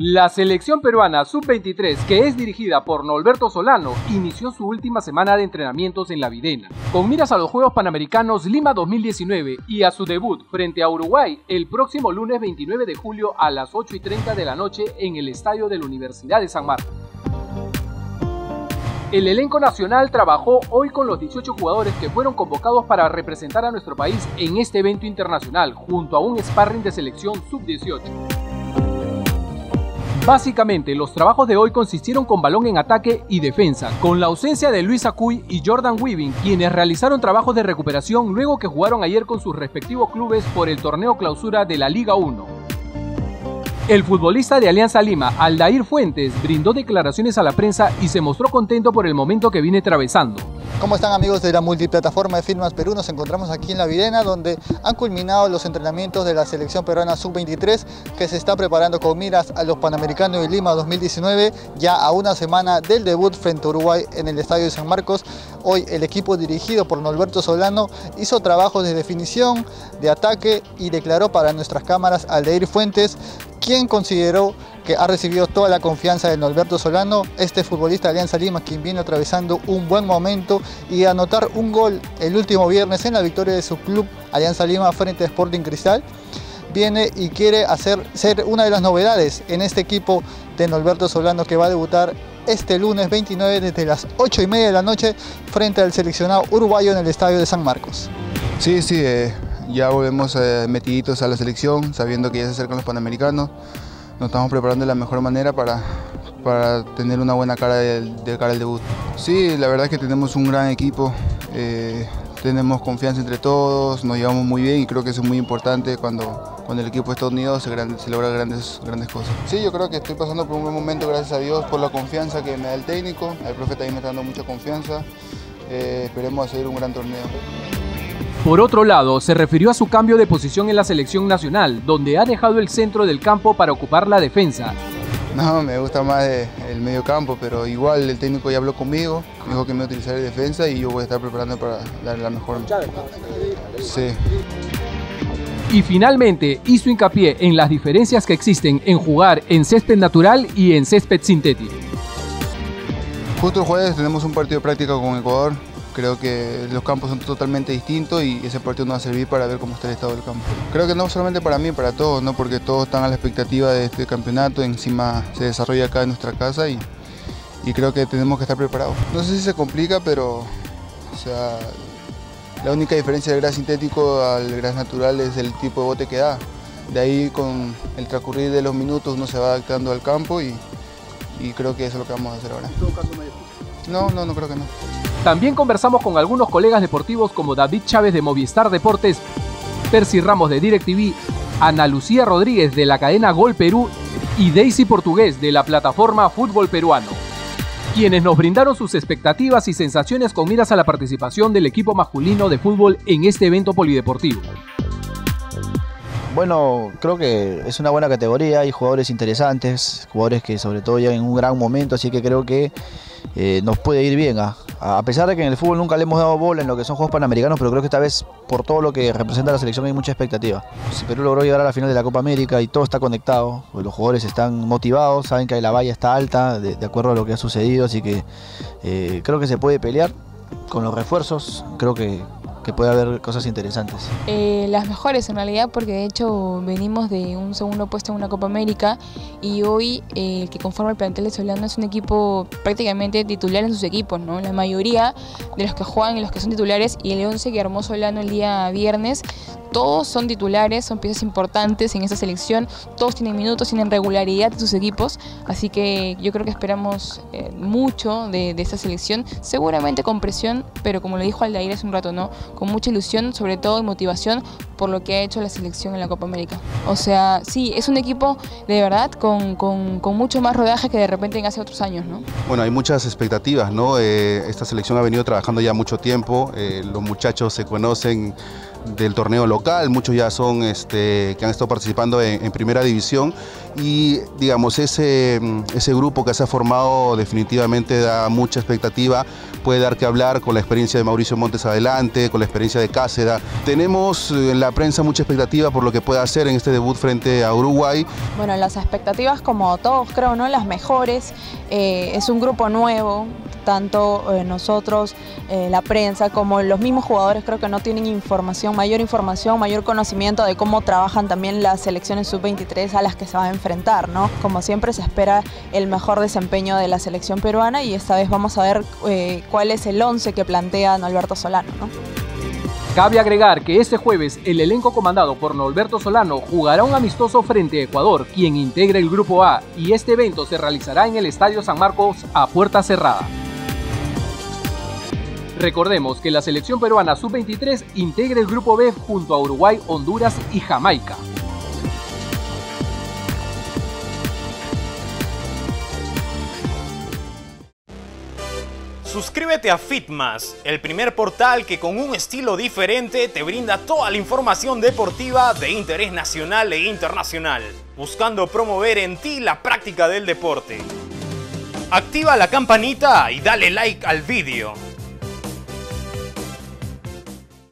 La selección peruana sub-23, que es dirigida por Norberto Solano, inició su última semana de entrenamientos en La Videna, con miras a los Juegos Panamericanos Lima 2019 y a su debut frente a Uruguay el próximo lunes 29 de julio a las 8:30 de la noche en el estadio de la Universidad de San Marcos. El elenco nacional trabajó hoy con los 18 jugadores que fueron convocados para representar a nuestro país en este evento internacional, junto a un sparring de selección sub-18. Básicamente, los trabajos de hoy consistieron con balón en ataque y defensa, con la ausencia de Luis Acuy y Jordan Weaving, quienes realizaron trabajos de recuperación luego que jugaron ayer con sus respectivos clubes por el torneo clausura de la Liga 1. El futbolista de Alianza Lima, Aldair Fuentes, brindó declaraciones a la prensa y se mostró contento por el momento que viene atravesando. ¿Cómo están, amigos de la multiplataforma de Firmas Perú? Nos encontramos aquí en La Videna, donde han culminado los entrenamientos de la selección peruana sub-23, que se está preparando con miras a los Panamericanos de Lima 2019, ya a una semana del debut frente a Uruguay en el estadio de San Marcos. Hoy el equipo dirigido por Norberto Solano hizo trabajos de definición, de ataque, y declaró para nuestras cámaras a Aldair Fuentes, quien consideró que ha recibido toda la confianza de Norberto Solano, este futbolista de Alianza Lima, quien viene atravesando un buen momento y anotar un gol el último viernes en la victoria de su club Alianza Lima frente a Sporting Cristal. Viene y quiere ser una de las novedades en este equipo de Norberto Solano, que va a debutar este lunes 29 desde las 8:30 de la noche frente al seleccionado uruguayo en el estadio de San Marcos. Sí, ya volvemos metiditos a la selección, sabiendo que ya se acercan los Panamericanos. Nos estamos preparando de la mejor manera para tener una buena cara de cara al debut. Sí, la verdad es que tenemos un gran equipo, tenemos confianza entre todos, nos llevamos muy bien y creo que eso es muy importante cuando el equipo está unido se logra grandes cosas. Sí, yo creo que estoy pasando por un buen momento, gracias a Dios, por la confianza que me da el técnico. El profe también me está dando mucha confianza. Esperemos hacer un gran torneo. Por otro lado, se refirió a su cambio de posición en la selección nacional, donde ha dejado el centro del campo para ocupar la defensa. No, me gusta más el medio campo, pero igual el técnico ya habló conmigo, me dijo que me voy a utilizar de defensa y yo voy a estar preparando para dar la mejor. Sí. Y finalmente hizo hincapié en las diferencias que existen en jugar en césped natural y en césped sintético. Justo el jueves tenemos un partido de práctica con Ecuador. Creo que los campos son totalmente distintos y ese partido nos va a servir para ver cómo está el estado del campo. Creo que no solamente para mí, para todos, ¿no? Porque todos están a la expectativa de este campeonato, encima se desarrolla acá en nuestra casa y creo que tenemos que estar preparados. No sé si se complica, pero o sea, la única diferencia del gras sintético al gras natural es el tipo de bote que da. De ahí, con el transcurrir de los minutos, uno se va adaptando al campo y creo que eso es lo que vamos a hacer ahora. ¿En todo caso no hay excusa? No creo que no. También conversamos con algunos colegas deportivos como David Chávez de Movistar Deportes, Percy Ramos de DirecTV, Ana Lucía Rodríguez de la cadena Gol Perú y Daisy Portugués de la plataforma Fútbol Peruano, quienes nos brindaron sus expectativas y sensaciones con miras a la participación del equipo masculino de fútbol en este evento polideportivo. Bueno, creo que es una buena categoría, hay jugadores interesantes, jugadores que sobre todo llegan en un gran momento, así que creo que nos puede ir bien. A pesar de que en el fútbol nunca le hemos dado bola en lo que son Juegos Panamericanos, pero creo que esta vez, por todo lo que representa la selección, hay mucha expectativa. Si Perú logró llegar a la final de la Copa América y todo está conectado, pues los jugadores están motivados, saben que la valla está alta, de acuerdo a lo que ha sucedido, así que creo que se puede pelear con los refuerzos, creo que puede haber cosas interesantes. Las mejores en realidad, porque de hecho venimos de un segundo puesto en una Copa América y hoy el que conforma el plantel de Solano es un equipo prácticamente titular en sus equipos, ¿no? La mayoría de los que juegan y los que son titulares, y el 11 que armó Solano el día viernes, todos son titulares, son piezas importantes en esa selección, todos tienen minutos, tienen regularidad en sus equipos, así que yo creo que esperamos mucho de esta selección, seguramente con presión, pero como le dijo Aldair hace un rato, ¿no? Con mucha ilusión, sobre todo, y motivación por lo que ha hecho la selección en la Copa América. O sea, sí, es un equipo de verdad con mucho más rodaje que de repente en hace otros años, ¿no? Bueno, hay muchas expectativas, ¿no? Esta selección ha venido trabajando ya mucho tiempo, los muchachos se conocen del torneo local, muchos ya son que han estado participando en primera división, y digamos ese grupo que se ha formado definitivamente da mucha expectativa, puede dar que hablar con la experiencia de Mauricio Montes adelante, con la experiencia de Cáceres. Tenemos en la prensa mucha expectativa por lo que pueda hacer en este debut frente a Uruguay. Bueno, las expectativas, como todos creo, ¿no? Las mejores. Es un grupo nuevo, tanto nosotros, la prensa, como los mismos jugadores creo que no tienen información, mayor conocimiento de cómo trabajan también las selecciones sub-23 a las que se va a enfrentar, ¿no? Como siempre se espera el mejor desempeño de la selección peruana, y esta vez vamos a ver cuál es el 11 que plantea Norberto Solano, ¿no? Cabe agregar que este jueves el elenco comandado por Norberto Solano jugará un amistoso frente a Ecuador, quien integra el Grupo A, y este evento se realizará en el Estadio San Marcos a puerta cerrada. Recordemos que la selección peruana sub-23 integra el Grupo B junto a Uruguay, Honduras y Jamaica. Suscríbete a Fitmas, el primer portal que con un estilo diferente te brinda toda la información deportiva de interés nacional e internacional, buscando promover en ti la práctica del deporte. Activa la campanita y dale like al vídeo.